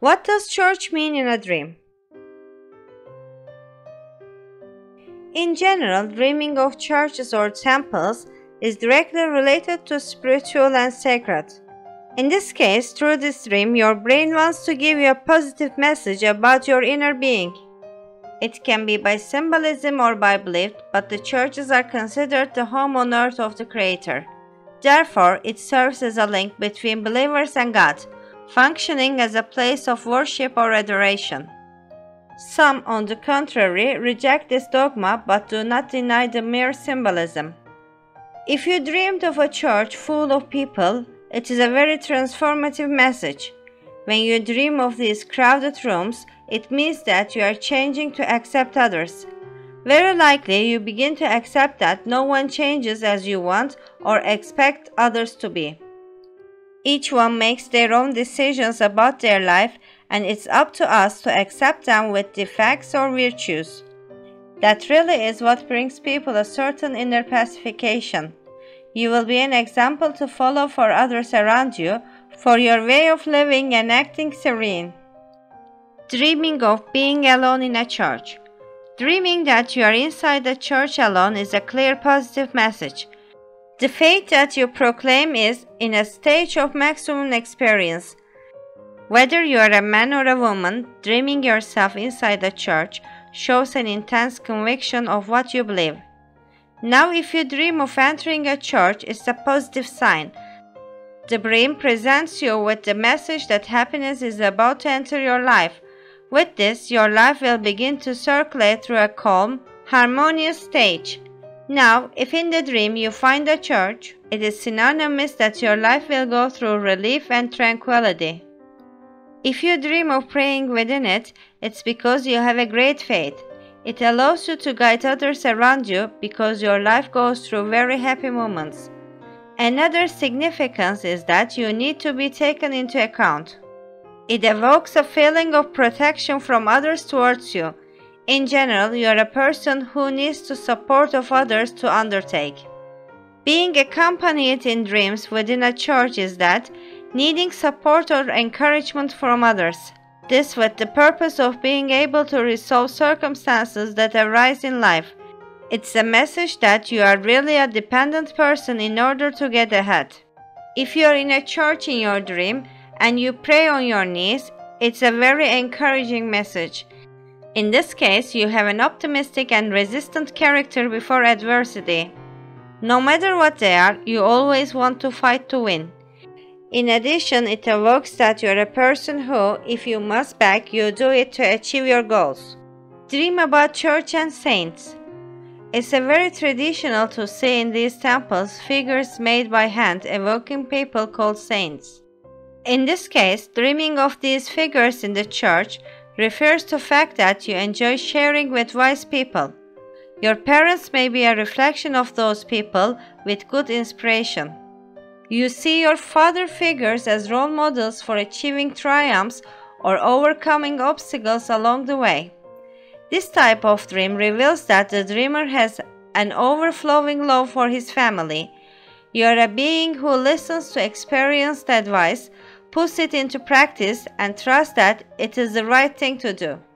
What does church mean in a dream? In general, dreaming of churches or temples is directly related to spiritual and sacred. In this case, through this dream, your brain wants to give you a positive message about your inner being. It can be by symbolism or by belief, but the churches are considered the home on earth of the Creator. Therefore, it serves as a link between believers and God, functioning as a place of worship or adoration. Some, on the contrary, reject this dogma but do not deny the mere symbolism. If you dreamed of a church full of people, it is a very transformative message. When you dream of these crowded rooms, it means that you are changing to accept others. Very likely, you begin to accept that no one changes as you want or expect others to be. Each one makes their own decisions about their life, and it's up to us to accept them with defects or virtues. That really is what brings people a certain inner pacification. You will be an example to follow for others around you, for your way of living and acting serene. Dreaming of being alone in a church. Dreaming that you are inside a church alone is a clear positive message. The faith that you proclaim is in a stage of maximum experience. Whether you are a man or a woman, dreaming yourself inside a church shows an intense conviction of what you believe. Now, if you dream of entering a church, it's a positive sign. The brain presents you with the message that happiness is about to enter your life. With this, your life will begin to circulate through a calm, harmonious stage. Now, if in the dream you find a church, it is synonymous that your life will go through relief and tranquility. If you dream of praying within it, it's because you have a great faith. It allows you to guide others around you because your life goes through very happy moments. Another significance is that you need to be taken into account. It evokes a feeling of protection from others towards you. In general, you are a person who needs the support of others to undertake. Being accompanied in dreams within a church is that needing support or encouragement from others. This with the purpose of being able to resolve circumstances that arise in life. It's a message that you are really a dependent person in order to get ahead. If you are in a church in your dream and you pray on your knees, it's a very encouraging message. In this case, you have an optimistic and resistant character before adversity. No matter what they are, you always want to fight to win. In addition, it evokes that you are a person who, if you must beg, you do it to achieve your goals. Dream about church and saints. It's very traditional to see in these temples figures made by hand evoking people called saints. In this case, dreaming of these figures in the church refers to the fact that you enjoy sharing with wise people. Your parents may be a reflection of those people with good inspiration. You see your father figures as role models for achieving triumphs or overcoming obstacles along the way. This type of dream reveals that the dreamer has an overflowing love for his family. You are a being who listens to experienced advice, puts it into practice, and trusts that it is the right thing to do.